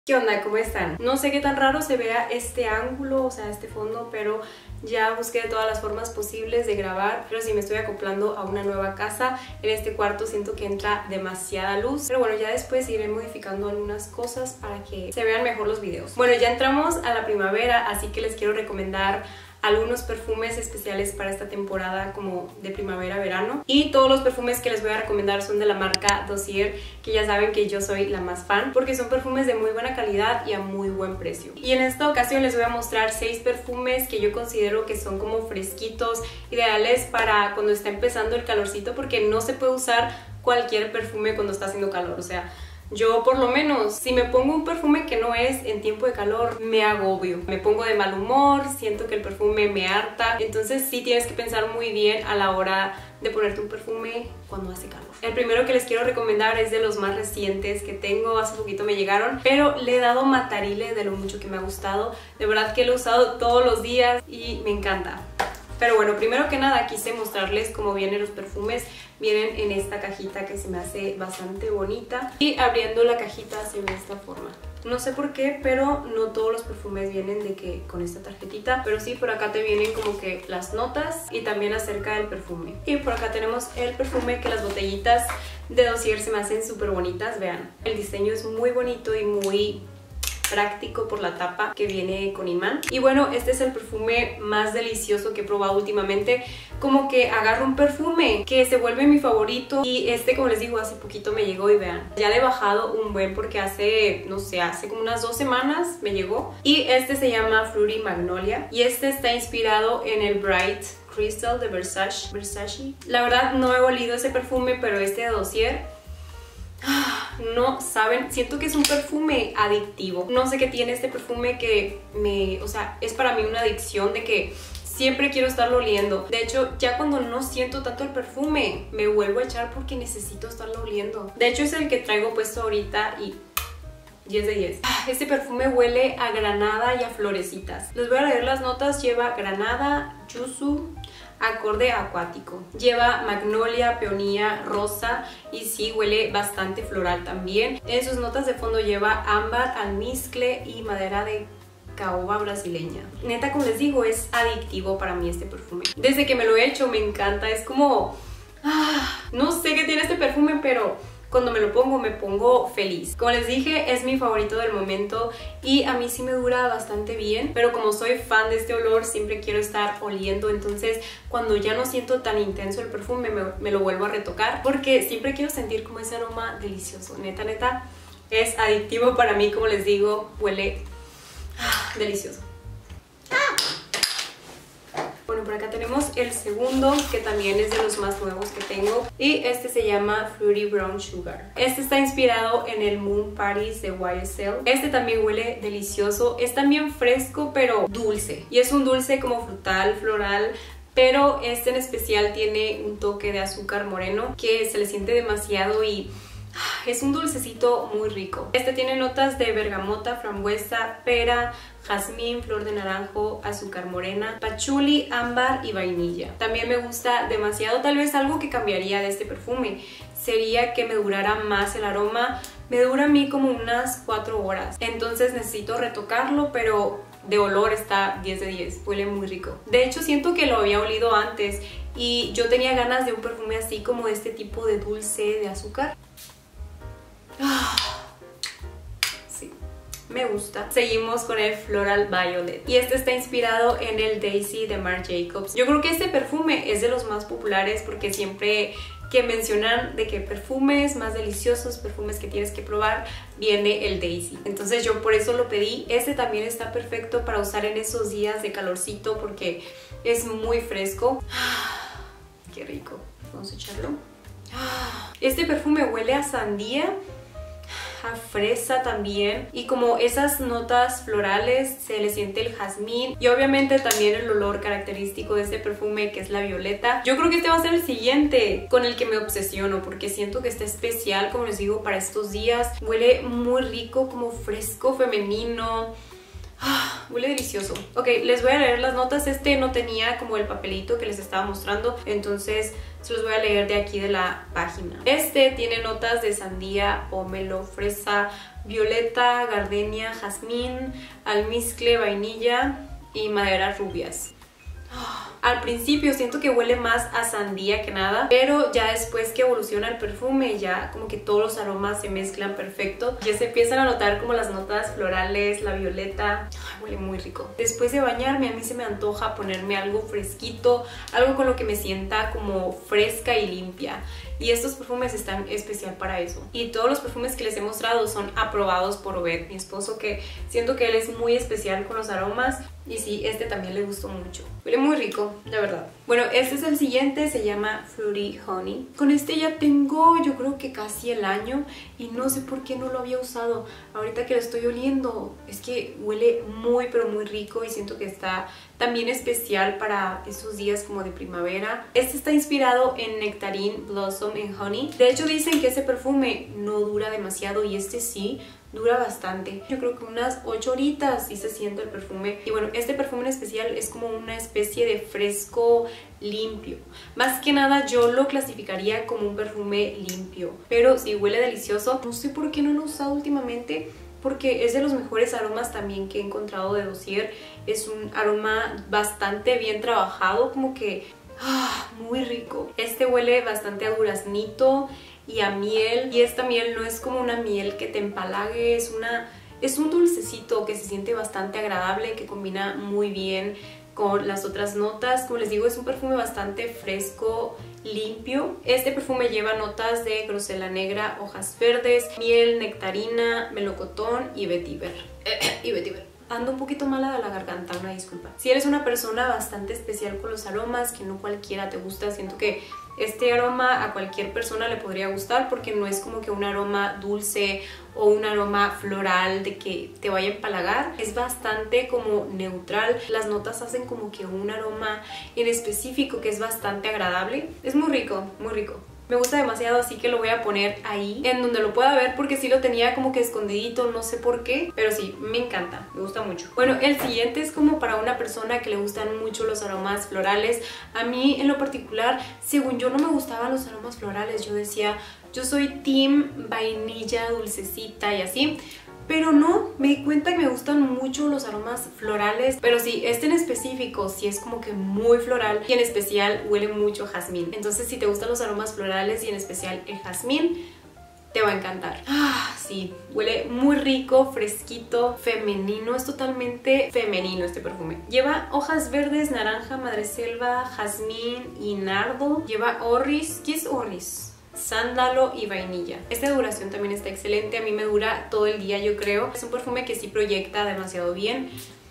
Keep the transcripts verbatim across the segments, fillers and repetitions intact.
¿Qué onda? ¿Cómo están? No sé qué tan raro se vea este ángulo, o sea, este fondo, pero ya busqué de todas las formas posibles de grabar, pero sí me estoy acoplando a una nueva casa. En este cuarto siento que entra demasiada luz, pero bueno, ya después iré modificando algunas cosas para que se vean mejor los videos. Bueno, ya entramos a la primavera, así que les quiero recomendar algunos perfumes especiales para esta temporada como de primavera-verano, y todos los perfumes que les voy a recomendar son de la marca Dossier, que ya saben que yo soy la más fan porque son perfumes de muy buena calidad y a muy buen precio. Y en esta ocasión les voy a mostrar seis perfumes que yo considero que son como fresquitos, ideales para cuando está empezando el calorcito, porque no se puede usar cualquier perfume cuando está haciendo calor. O sea, yo por lo menos, si me pongo un perfume que no es en tiempo de calor, me agobio, me pongo de mal humor, siento que el perfume me harta. Entonces sí tienes que pensar muy bien a la hora de ponerte un perfume cuando hace calor. El primero que les quiero recomendar es de los más recientes que tengo, hace poquito me llegaron, pero le he dado matarile de lo mucho que me ha gustado. De verdad que lo he usado todos los días y me encanta. Pero bueno, primero que nada quise mostrarles cómo vienen los perfumes. Vienen en esta cajita que se me hace bastante bonita, y abriendo la cajita se ve de esta forma. No sé por qué, pero no todos los perfumes vienen de que con esta tarjetita, pero sí por acá te vienen como que las notas y también acerca del perfume. Y por acá tenemos el perfume, que las botellitas de Dossier se me hacen súper bonitas, vean. El diseño es muy bonito y muy práctico por la tapa que viene con imán. Y bueno, este es el perfume más delicioso que he probado últimamente. Como que agarro un perfume que se vuelve mi favorito, y este, como les digo, hace poquito me llegó y vean, ya le he bajado un buen porque hace, no sé, hace como unas dos semanas me llegó. Y este se llama Fruity Magnolia y este está inspirado en el Bright Crystal de Versace. Versace. La verdad no he olido ese perfume, pero este de Dossier, no saben, siento que es un perfume adictivo. No sé qué tiene este perfume que me, o sea, es para mí una adicción de que siempre quiero estarlo oliendo. De hecho, ya cuando no siento tanto el perfume, me vuelvo a echar porque necesito estarlo oliendo. De hecho, es el que traigo puesto ahorita y diez de diez. Este perfume huele a granada y a florecitas. Les voy a leer las notas. Lleva granada, yuzu, acorde acuático. Lleva magnolia, peonía, rosa, y sí, huele bastante floral también. En sus notas de fondo lleva ámbar, almizcle y madera de caoba brasileña. Neta, como les digo, es adictivo para mí este perfume. Desde que me lo he hecho me encanta. Es como... Ah, no sé qué tiene este perfume, pero cuando me lo pongo, me pongo feliz. Como les dije, es mi favorito del momento y a mí sí me dura bastante bien, pero como soy fan de este olor, siempre quiero estar oliendo. Entonces, cuando ya no siento tan intenso el perfume, me, me lo vuelvo a retocar porque siempre quiero sentir como ese aroma delicioso. Neta, neta, es adictivo para mí. Como les digo, huele ah, delicioso. Bueno, por acá tenemos el segundo, que también es de los más nuevos que tengo, y este se llama Fruity Brown Sugar. Este está inspirado en el Moon Parties de Y S L. Este también huele delicioso, es también fresco pero dulce, y es un dulce como frutal, floral, pero este en especial tiene un toque de azúcar moreno que se le siente demasiado y es un dulcecito muy rico. Este tiene notas de bergamota, frambuesa, pera, jazmín, flor de naranjo, azúcar morena, pachuli, ámbar y vainilla. También me gusta demasiado. Tal vez algo que cambiaría de este perfume sería que me durara más el aroma. Me dura a mí como unas cuatro horas, entonces necesito retocarlo, pero de olor está diez de diez, huele muy rico. De hecho, siento que lo había olido antes y yo tenía ganas de un perfume así como de este tipo de dulce de azúcar. Sí, me gusta. Seguimos con el Floral Violet y este está inspirado en el Daisy de Marc Jacobs. Yo creo que este perfume es de los más populares porque siempre que mencionan de que perfumes más deliciosos, perfumes que tienes que probar, viene el Daisy. Entonces yo por eso lo pedí. Este también está perfecto para usar en esos días de calorcito porque es muy fresco. Qué rico. Vamos a echarlo. Este perfume huele a sandía, a fresa también, y como esas notas florales, se le siente el jazmín y obviamente también el olor característico de este perfume, que es la violeta. Yo creo que este va a ser el siguiente con el que me obsesiono porque siento que está especial, como les digo, para estos días. Huele muy rico, como fresco, femenino. Ah, huele delicioso. Ok, les voy a leer las notas. Este no tenía como el papelito que les estaba mostrando, entonces se los voy a leer de aquí de la página. Este tiene notas de sandía, pomelo, fresa, violeta, gardenia, jazmín, almizcle, vainilla y maderas rubias. Al principio siento que huele más a sandía que nada, pero ya después que evoluciona el perfume, ya como que todos los aromas se mezclan perfecto. Ya se empiezan a notar como las notas florales, la violeta. Ay, huele muy rico. Después de bañarme, a mí se me antoja ponerme algo fresquito, algo con lo que me sienta como fresca y limpia. Y estos perfumes están especial para eso. Y todos los perfumes que les he mostrado son aprobados por Obed, mi esposo, que siento que él es muy especial con los aromas. Y sí, este también le gustó mucho. Huele muy rico, la verdad. Bueno, este es el siguiente, se llama Fruity Honey. Con este ya tengo, yo creo que casi el año, y no sé por qué no lo había usado. Ahorita que lo estoy oliendo, es que huele muy pero muy rico y siento que está también especial para esos días como de primavera. Este está inspirado en Nectarine Blossom and Honey. De hecho dicen que ese perfume no dura demasiado y este sí dura bastante. Yo creo que unas ocho horitas sí se siente el perfume. Y bueno, este perfume en especial es como una especie de fresco limpio. Más que nada yo lo clasificaría como un perfume limpio, pero sí huele delicioso. No sé por qué no lo he usado últimamente, porque es de los mejores aromas también que he encontrado de Dossier. Es un aroma bastante bien trabajado, como que ah, muy rico. Este huele bastante a duraznito y a miel, y esta miel no es como una miel que te empalague, es una es un dulcecito que se siente bastante agradable, que combina muy bien con las otras notas. Como les digo, es un perfume bastante fresco, limpio. Este perfume lleva notas de grosella negra, hojas verdes, miel, nectarina, melocotón y vetiver. y vetiver. Ando un poquito mala de la garganta, una disculpa. Si eres una persona bastante especial con los aromas, que no cualquiera te gusta, siento que este aroma a cualquier persona le podría gustar, porque no es como que un aroma dulce o un aroma floral de que te vaya a empalagar. Es bastante como neutral. Las notas hacen como que un aroma en específico que es bastante agradable. Es muy rico, muy rico. Me gusta demasiado, así que lo voy a poner ahí en donde lo pueda ver, porque sí lo tenía como que escondidito, no sé por qué, pero sí, me encanta, me gusta mucho. Bueno, el siguiente es como para una persona que le gustan mucho los aromas florales. A mí en lo particular, según yo no me gustaban los aromas florales, yo decía, yo soy team vainilla, dulcecita y así. Pero no, me di cuenta que me gustan mucho los aromas florales. Pero sí, este en específico sí es como que muy floral, y en especial huele mucho a jazmín. Entonces si te gustan los aromas florales y en especial el jazmín, te va a encantar. Ah, sí, huele muy rico, fresquito, femenino. Es totalmente femenino este perfume. Lleva hojas verdes, naranja, madreselva, jazmín y nardo. Lleva orris. ¿Qué es orris? Sándalo y vainilla. Esta duración también está excelente. A mí me dura todo el día, yo creo. Es un perfume que sí proyecta demasiado bien.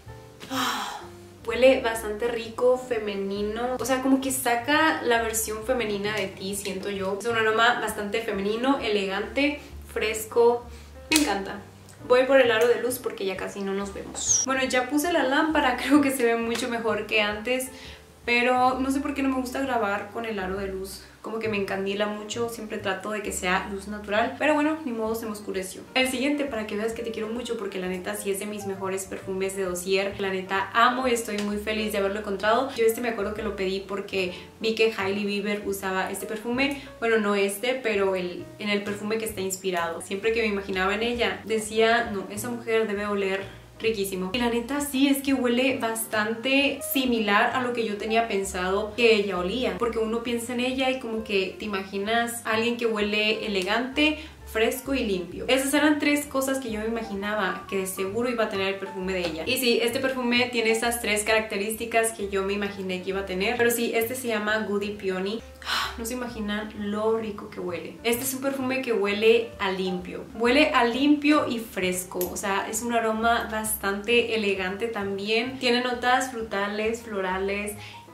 Ah, huele bastante rico, femenino. O sea, como que saca la versión femenina de ti, siento yo. Es un aroma bastante femenino, elegante, fresco. Me encanta. Voy por el aro de luz porque ya casi no nos vemos. Bueno, ya puse la lámpara. Creo que se ve mucho mejor que antes, pero no sé por qué no me gusta grabar con el aro de luz. Como que me encandila mucho, siempre trato de que sea luz natural, pero bueno, ni modo, se me oscureció. El siguiente, para que veas que te quiero mucho, porque la neta sí es de mis mejores perfumes de Dossier. La neta amo y estoy muy feliz de haberlo encontrado. Yo este me acuerdo que lo pedí porque vi que Hailey Bieber usaba este perfume. Bueno, no este, pero el, en el perfume que está inspirado. Siempre que me imaginaba en ella, decía, no, esa mujer debe oler riquísimo. Y la neta sí, es que huele bastante similar a lo que yo tenía pensado que ella olía, porque uno piensa en ella y como que te imaginas a alguien que huele elegante, fresco y limpio. Esas eran tres cosas que yo me imaginaba que de seguro iba a tener el perfume de ella. Y sí, este perfume tiene esas tres características que yo me imaginé que iba a tener. Pero sí, este se llama Goody Peony. No se imaginan lo rico que huele. Este es un perfume que huele a limpio. Huele a limpio y fresco. O sea, es un aroma bastante elegante también. Tiene notas frutales, florales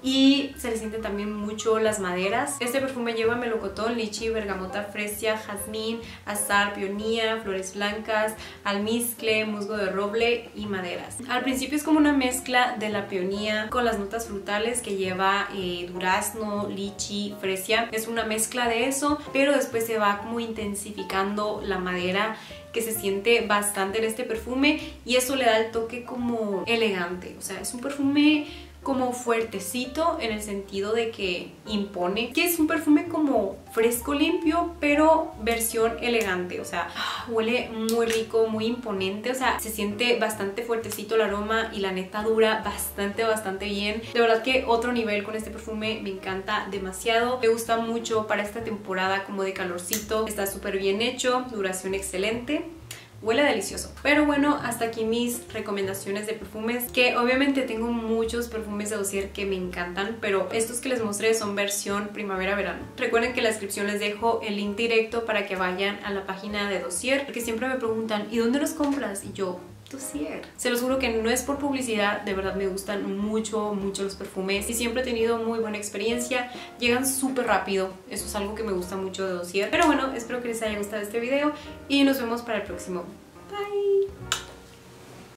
y se le sienten también mucho las maderas. Este perfume lleva melocotón, lichi, bergamota, fresia, jazmín, azahar, peonía, flores blancas, almizcle, musgo de roble y maderas. Al principio es como una mezcla de la peonía con las notas frutales que lleva eh, durazno, lichi, fresia. Es una mezcla de eso, pero después se va como intensificando la madera, que se siente bastante en este perfume, y eso le da el toque como elegante. O sea, es un perfume como fuertecito en el sentido de que impone, que es un perfume como fresco, limpio, pero versión elegante. O sea, huele muy rico, muy imponente, o sea, se siente bastante fuertecito el aroma y la neta dura bastante, bastante bien. De verdad que otro nivel con este perfume, me encanta demasiado, me gusta mucho para esta temporada como de calorcito, está súper bien hecho, duración excelente. Huele delicioso. Pero bueno, hasta aquí mis recomendaciones de perfumes, que obviamente tengo muchos perfumes de Dossier que me encantan, pero estos que les mostré son versión primavera-verano. Recuerden que en la descripción les dejo el link directo para que vayan a la página de Dossier, porque siempre me preguntan, ¿y dónde los compras? Y yo, Dossier. Se los juro que no es por publicidad, de verdad me gustan mucho, mucho los perfumes y siempre he tenido muy buena experiencia. Llegan súper rápido, eso es algo que me gusta mucho de Dossier. Pero bueno, espero que les haya gustado este video y nos vemos para el próximo. Bye.